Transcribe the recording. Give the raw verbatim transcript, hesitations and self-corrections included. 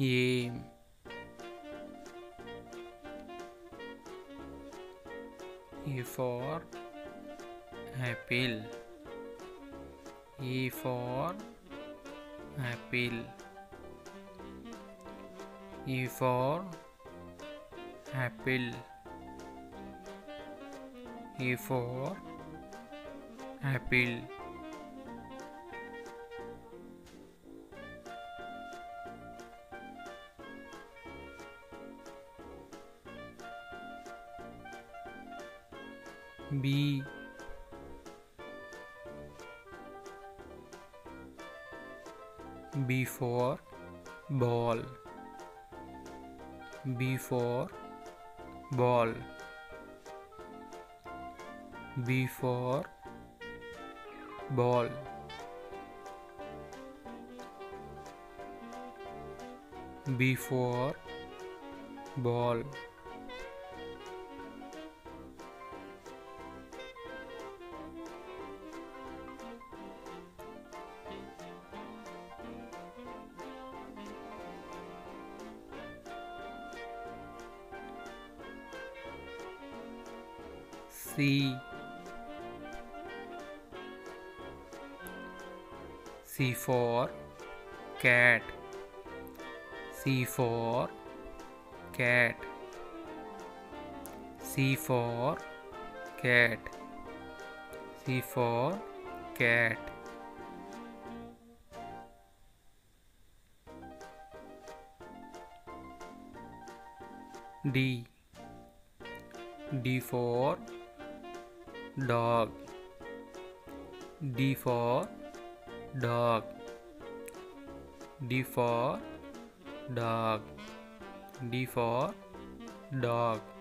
aim, A for apple, A for apple, A for apple, A for apple. B, B for ball, B for ball, B for ball, B for ball. C, C for cat, C for cat, C for cat, C for cat. D, D for dog, D for dog, D for dog, D for dog.